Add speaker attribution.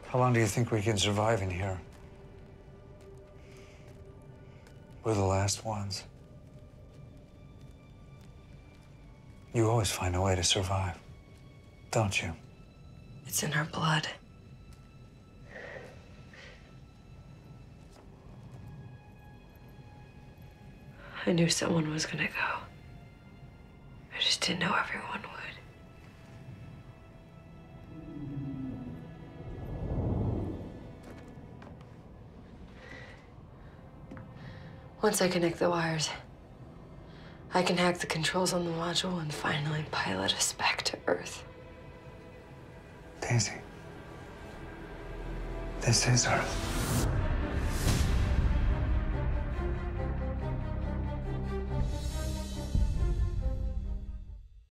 Speaker 1: How long do you think we can survive in here? We're the last ones. You always find a way to survive, don't you?
Speaker 2: It's in our blood. I knew someone was gonna go. I just didn't know everyone would. Once I connect the wires, I can hack the controls on the module and finally pilot us back to Earth.
Speaker 1: Daisy, this is Earth.